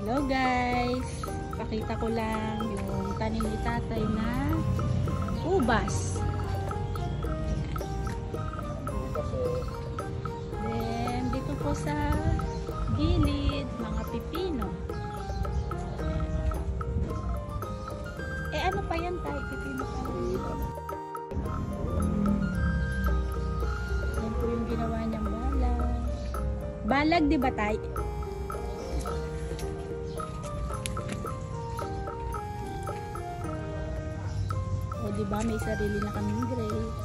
Hello guys! Pakita ko lang yung tanim ni tatay na ubas. Then dito po sa gilid, mga pipino. Ano pa yan tayo? Pipino pa rin. Yan po yung ginawa niyang balag. Balag, di ba tayo? O diba may sarili na kaming grapes.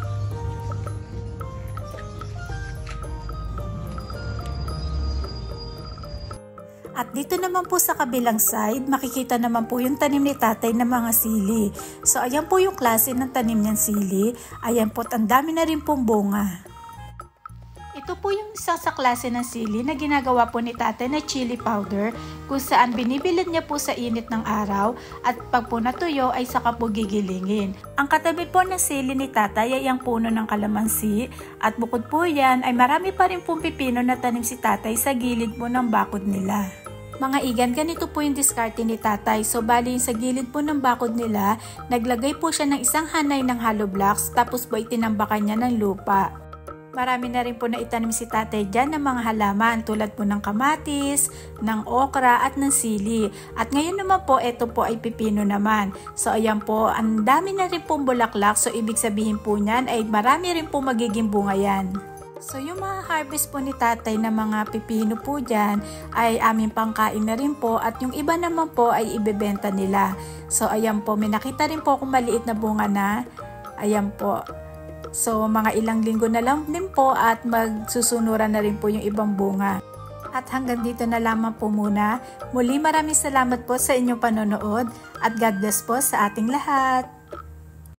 At dito naman po sa kabilang side, makikita naman po yung tanim ni tatay ng mga sili. So ayan po yung klase ng tanim niyang sili. Ayan po, ang dami na rin pong bunga. Ito po yung isa sa klase ng sili na ginagawa po ni tatay na chili powder, kung saan binibilad niya po sa init ng araw at pag po natuyo ay saka po gigilingin. Ang katabi po ng sili ni tatay ay ang puno ng kalamansi at bukod po yan ay marami pa rin pong pipino na tanim si tatay sa gilid po ng bakod nila. Mga igan, ganito po yung diskarte ni tatay. So bali sa gilid po ng bakod nila, naglagay po siya ng isang hanay ng hollow blocks tapos po itinambakan niya ng lupa. Marami na rin po na itanim si tatay dyan ng mga halaman tulad po ng kamatis, ng okra at ng sili. At ngayon naman po, ito po ay pipino naman. So ayan po, ang dami na rin pong bulaklak. So ibig sabihin po niyan ay marami rin po magiging bunga yan. So yung mga harvest po ni tatay na mga pipino po dyan ay aming pangkain na rin po at yung iba naman po ay ibebenta nila. So ayan po, may nakita rin po akong maliit na bunga na. Ayan po. So mga ilang linggo na lang din po at magsusunuran na rin po yung ibang bunga. At hanggang dito na lamang po muna. Muli maraming salamat po sa inyong panonood at God bless po sa ating lahat.